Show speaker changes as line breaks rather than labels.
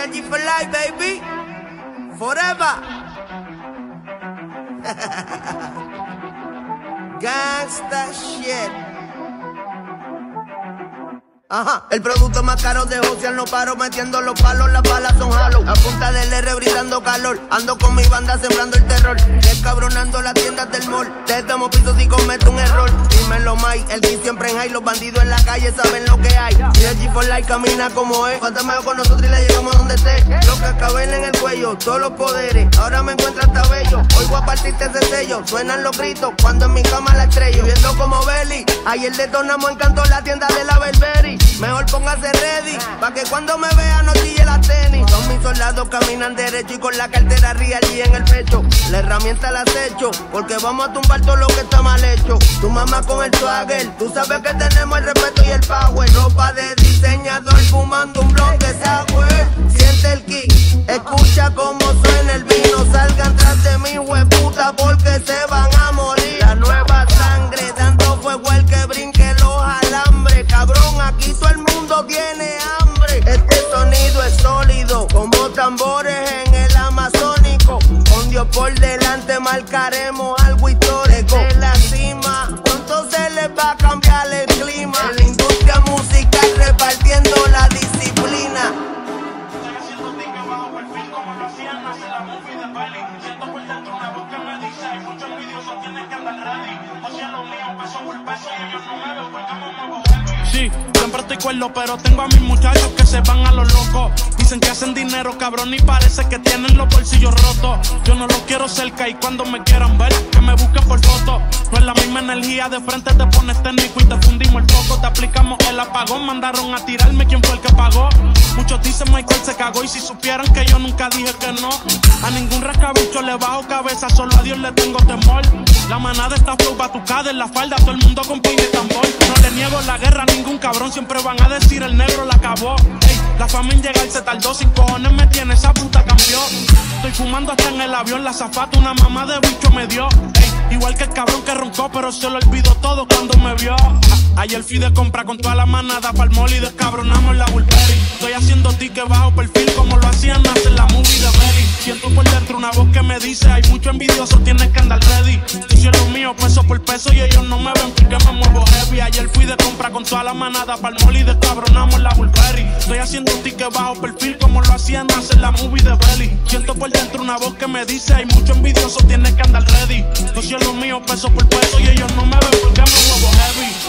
G for life, baby. Forever. Gangsta shit. Ajá, el producto más caro de Josian, no paro metiendo los palos, las balas son halo. A punta del R brindando calor, ando con mi banda sembrando el terror. Descabronando las tiendas del mall, te damos pisos si cometo un error. Dímelo, Mike, el beat siempre en high, los bandidos en la calle saben lo que hay. Y el G for life camina como es, cuéntame con nosotros y le llegamos a donde esté. Los cascabeles en el cuello, todos los poderes, ahora me encuentro hasta bello. Hoy voy a partirte ese sello, suenan los gritos cuando en mi cama la estrello. Viendo como Belly, ayer detonamos en Canto la tienda de la Burberry. Mejor póngase ready, pa' que cuando me vea no chille la tenis. Son mis soldados, caminan derecho y con la cartera real y en el pecho. La herramienta la acecho, porque vamos a tumbar todo lo que está mal hecho. Tu mamá con el swagger, tú sabes que tenemos el respeto y el power. Ropa de diseñador, fumando un blog de sour. Siente el kick, escucha cómo suena el vino. Salgan tras de mí, hueputa, porque se van a morir. La nueva sangre, dando fuego al que brinque los alambres. Cabrón, aquí todo el mundo tiene hambre. Este sonido es sólido, como tambores en el amazónico. Con Dios por delante marcaremos algo histórico. De la cima, pronto se les va a cambiar el clima. En la industria musical repartiendo la disciplina.
Sí, siempre estoy cuerdo, pero tengo a mis muchachos que se van a lo loco. Dicen que hacen dinero, cabrón, y parece que tienen los bolsillos rotos. Yo no los quiero cerca y cuando me quieran ver, que me busquen por foto. No es la misma energía, de frente te pones técnico y te fundimos el foco. Te aplicamos el apagón, mandaron a tirarme, ¿quién fue el que pagó? Muchos dicen Michael se cagó y si supieran que yo nunca dije que no. A ningún rascabicho le bajo cabeza, solo a Dios le tengo temor. La manada está flow batucada en la falda, todo el mundo con pin y tambor. No le niego la guerra a ningún cabrón, siempre van a decir el negro la acabó. Ey, la fama en llegar se tardó, 5 cojones me tiene, esa puta cambió. Estoy fumando hasta en el avión, la zafata una mamá de bicho me dio. Ey, igual que el cabrón que roncó, pero se lo olvidó todo cuando me vio. Ayer fui de compra con toda la manada pa'l mall y descabronamos la Burberry. Estoy haciendo tickets bajo perfil como lo hacían hacer la movie de Belly. Siento por dentro una voz que me dice, hay mucho envidioso, tienes que andar ready. Yo soy lo mío, peso por peso y ellos no me ven porque me muevo heavy. Ayer fui de compra con toda la manada pa'l mall y descabronamos la Burberry. Estoy haciendo tickets bajo perfil como lo hacían hacer la movie de Belly. Siento por dentro una voz que me dice, hay mucho envidioso, tienes que andar ready. Yo soy lo mío, peso por peso y ellos no me ven porque me muevo heavy.